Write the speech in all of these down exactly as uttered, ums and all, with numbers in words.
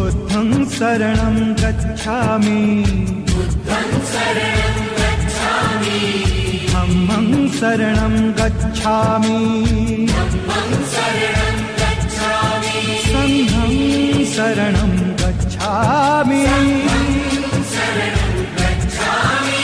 बुद्धं शरणं गच्छामि बुद्धं शरणं गच्छामि धम्मं शरणं गच्छामि धम्मं शरणं गच्छामि संघं शरणं गच्छामि शरणं गच्छामि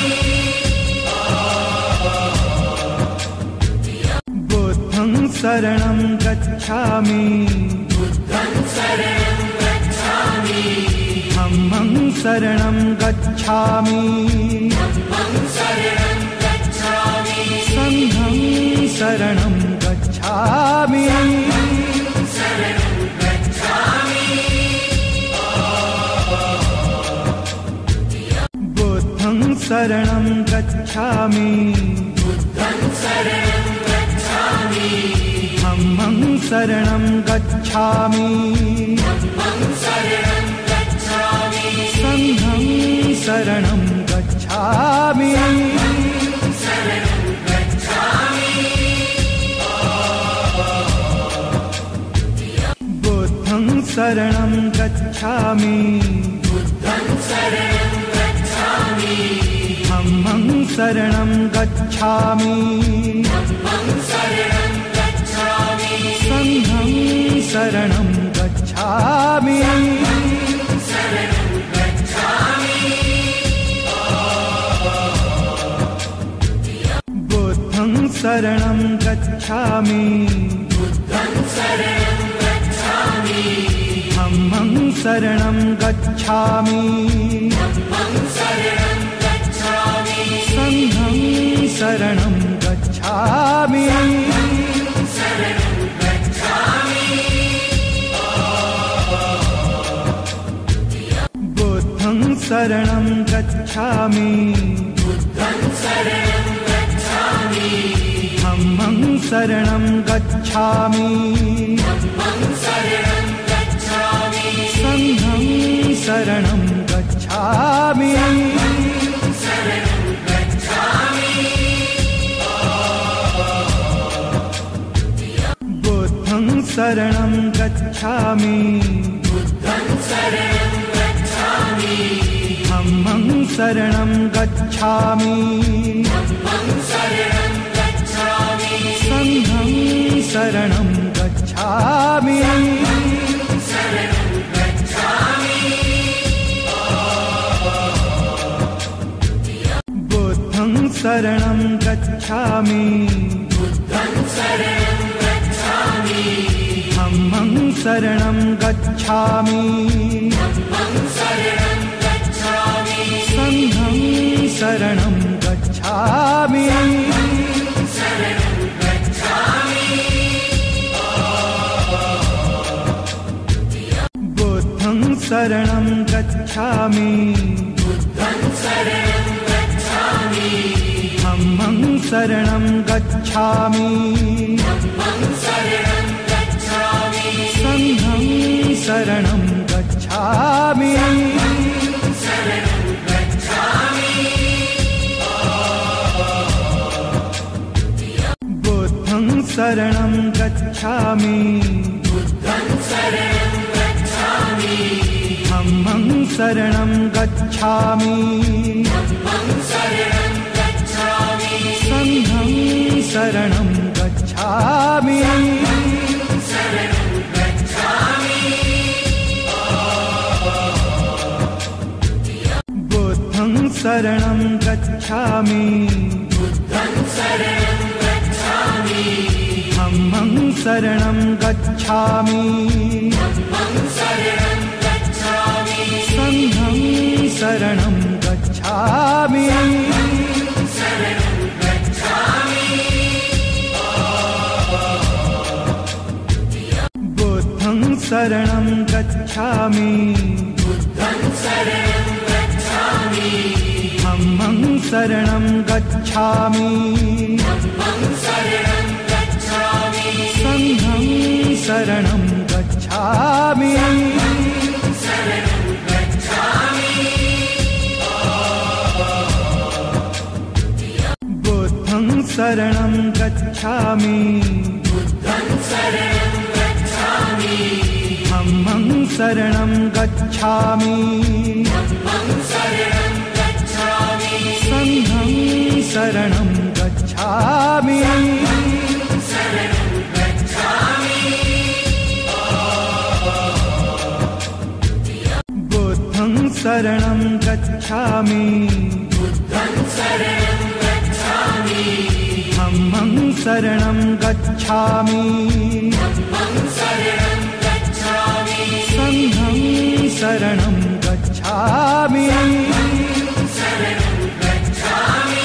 बुद्धं शरणं गच्छामि बुद्धं शरणं गच्छामि धम्मं शरणं गच्छामि धम्मं शरणं गच्छामि संघं शरणं गच्छामि शरणं गच्छामि बुद्धं शरणं गच्छामि बुद्धं शरणं गच्छामि धम्मं शरणं गच्छामि धम्मं शरणं गच्छामि संघं शरणं गच्छामि शरणं गच्छामि बुद्धं शरणं गच्छामि बुद्धं शरणं गच्छामि धम्मं शरणं गच्छामि धम्मं शरणं गच्छामि संघं शरणं गच्छामि शरणं गच्छामि बुद्धं शरणं गच्छामि बुद्धं शरणं गच्छामि धम्मं शरणं गच्छामि धम्मं शरणं गच्छामि संघं शरणं गच्छामि शरणं गच्छामि बुद्धं शरणं गच्छामि बुद्धं शरणं गच्छामि धम्मं शरणं गच्छामि धम्मं शरणं गच्छामि संघं शरणं गच्छामि शरणं गच्छामि बुद्धं शरणं गच्छामि बुद्धं शरणं गच्छामि धम्मं शरणं गच्छामि धम्मं शरणं गच्छामि संघं शरणं गच्छामि शरणं गच्छामि बुद्धं शरणं गच्छामि बुद्धं शरणं गच्छामि धम्मं शरणं गच्छामि धम्मं शरणं गच्छामि संघं शरणं गच्छामि शरणं गच्छामि बुद्धं शरणं गच्छामि बुद्धं शरणं गच्छामि धम्मं शरणं गच्छामि धम्मं शरणं गच्छामि संघं शरणं गच्छामि शरणं गच्छामि बुद्धं शरणं गच्छामि बुद्धं शरणं गच्छामि धम्मं शरणं गच्छामि धम्मं शरणं गच्छामि संघं शरणं गच्छामि शरणं गच्छामि बुद्धं शरणं गच्छामि बुद्धं शरणं गच्छामि धम्मं शरणं गच्छामि धम्मं शरणं गच्छामि संघं शरणं गच्छामि शरणं गच्छामि बुद्धं शरणं गच्छामि बुद्धं शरणं गच्छामि धम्मं शरणं गच्छामि धम्मं शरणं गच्छामि संघं शरणं गच्छामि शरणं गच्छामि बुद्धं शरणं गच्छामि बुद्धं शरणं गच्छामि धम्मं धम्मं शरणं गच्छामि धम्मं शरणं गच्छामि संघं शरणं गच्छामि शरणं गच्छामि बुद्धं शरणं गच्छामि बुद्धं शरणं गच्छामि धम्मं शरणं गच्छामि धम्मं शरणं गच्छामि संघं शरणं गच्छामि शरणं गच्छामि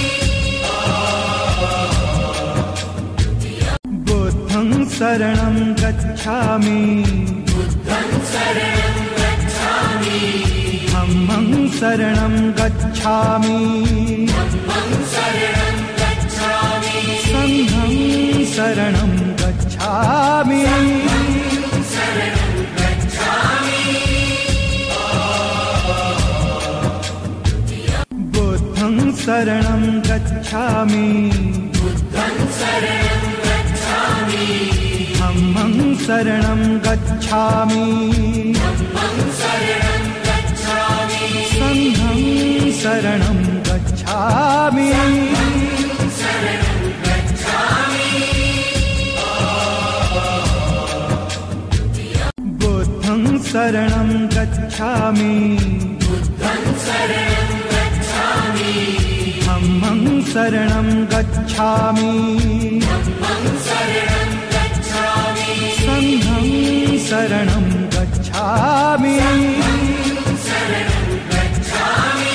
बुद्धं शरणं गच्छामि बुद्धं शरणं गच्छामि धम्मं शरणं गच्छामि धम्मं शरणं गच्छामि संघं शरणं गच्छामि शरणं गच्छामि बुद्धं शरणं गच्छामि बुद्धं शरणं गच्छामि धम्मं शरणं गच्छामि धम्मं शरणं गच्छामि संघं शरणं गच्छामि शरणं गच्छामि बुद्धं शरणं गच्छामि बुद्धं शरणं गच्छामि धम्मं शरणं गच्छामि धम्मं शरणं गच्छामि संघं शरणं गच्छामि शरणं गच्छामि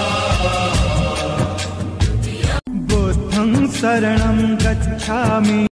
बुद्धं शरणं गच्छामि